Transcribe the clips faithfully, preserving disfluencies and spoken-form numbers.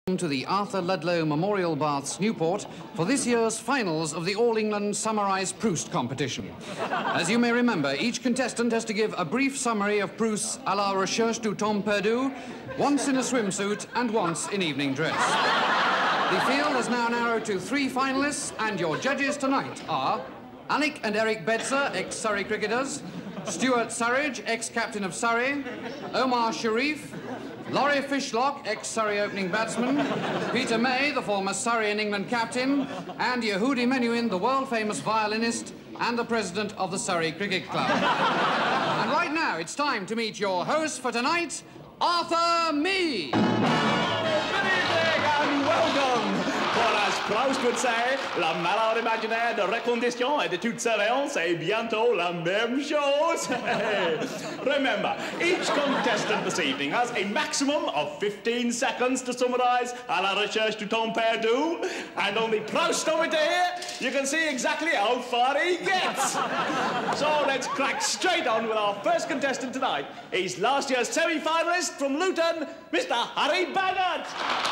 To the Arthur Ludlow Memorial Baths, Newport, for this year's finals of the All England Summarised Proust competition. As you may remember, each contestant has to give a brief summary of Proust's À la recherche du temps perdu, once in a swimsuit and once in evening dress. The field has now narrowed to three finalists, and your judges tonight are Alec and Eric Bedser, ex-Surrey cricketers, Stuart Surridge, ex-captain of Surrey, Omar Sharif, Laurie Fishlock, ex-Surrey opening batsman, Peter May, the former Surrey and England captain, and Yehudi Menuhin, the world-famous violinist and the president of the Surrey Cricket Club. And right now, it's time to meet your host for tonight, Arthur Mee. Good evening and welcome. For as Proust would say, la malheur imaginaire de recondition et de toute surveillance est bientôt la même chose. Remember, each contestant this evening has a maximum of fifteen seconds to summarize à la recherche du temps perdu, and only Proust over here, you can see exactly how far he gets. So let's crack straight on with our first contestant tonight. He's last year's semi-finalist from Luton, Mister Harry Baggott.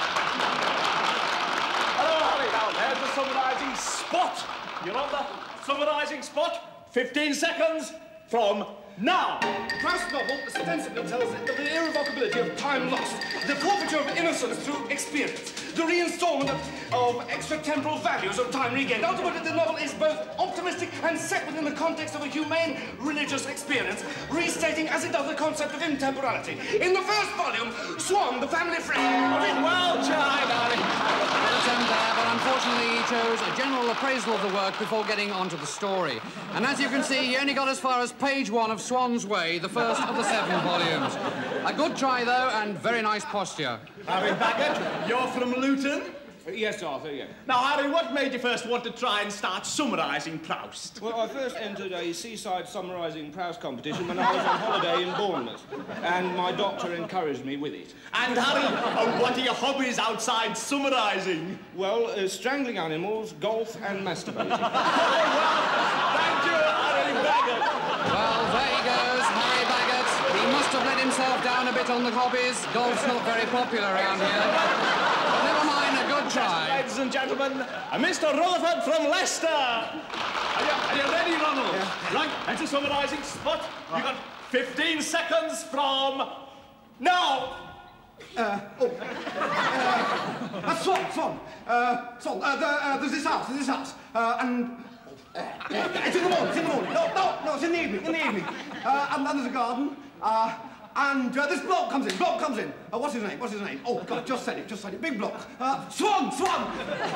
Hello, Harry. Now, there's the summarising spot. You're on the summarising spot. fifteen seconds from now. Proust's novel ostensibly tells of the irrevocability of time lost, the forfeiture of innocence through experience, the reinstalment of, of extratemporal values of time regained. Ultimately, the novel is both optimistic and set within the context of a humane religious experience, restating as it does the concept of intemporality. In the first volume, Swan, the family friend... Well tried, Harry. There, but unfortunately he chose a general appraisal of the work before getting onto the story. And as you can see, he only got as far as page one of Swan's Way, the first of the seven volumes. A good try, though, and very nice posture. Harry Baggott, you're from Luton? Uh, yes, Arthur, yes. Now, Harry, what made you first want to try and start summarising Proust? Well, I first entered a seaside summarising Proust competition when I was on holiday in Bournemouth, and my doctor encouraged me with it. And, Harry, uh, what are your hobbies outside summarising? Well, uh, strangling animals, golf, and masturbating. Oh, well, thank you, Harry Baggott. Well, there he goes, Harry Baggott. He must have let himself down a bit on the hobbies. Golf's not very popular around here. But never mind, a good try. Ladies and gentlemen, uh, Mister Rutherford from Leicester. Are you, are you ready, Ronald? Yeah. Right, that's a summarising spot. Right. You've got fifteen seconds from now. Uh, oh. uh, uh, Swan, Swan, uh, Swan, uh, the, uh, there's this house, there's this house, uh, and... Uh, it's in the morning, it's in the morning. No, no, no, it's in the evening, in the evening. Uh, and, and there's a garden, uh, and uh, this bloke comes in, bloke comes in. Uh, what's his name, what's his name? Oh, God, just said it, just said it. Big bloke. Uh, Swan, Swan!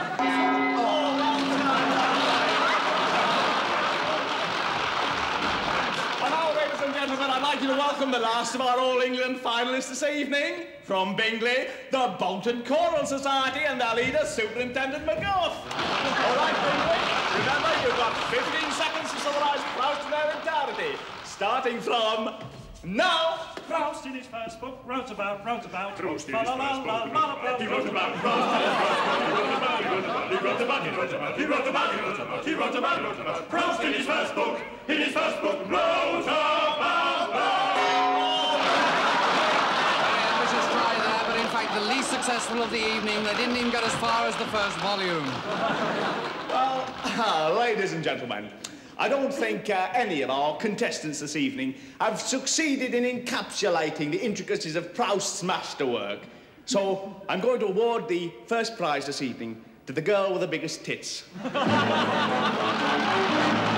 And now, ladies and gentlemen, I'd like you to welcome the last of our All England finalists this evening. From Bingley, the Bolton Choral Society and their leader, Superintendent McGough. All right, Bingley, remember, you've got fifteen seconds to summarise Proust in their entirety, starting from now. Proust in his first book wrote about, wrote about, Proust in his first book, he wrote about Proust, he wrote about, he wrote about, he wrote about, he wrote about, he wrote about, he wrote about, Proust in his first book, in his first book, wrote about Proust. Ambitious try there, but in fact the least successful of the evening. They didn't even get as far as the first volume. Well, uh, ladies and gentlemen, I don't think uh, any of our contestants this evening have succeeded in encapsulating the intricacies of Proust's masterwork. So I'm going to award the first prize this evening to the girl with the biggest tits.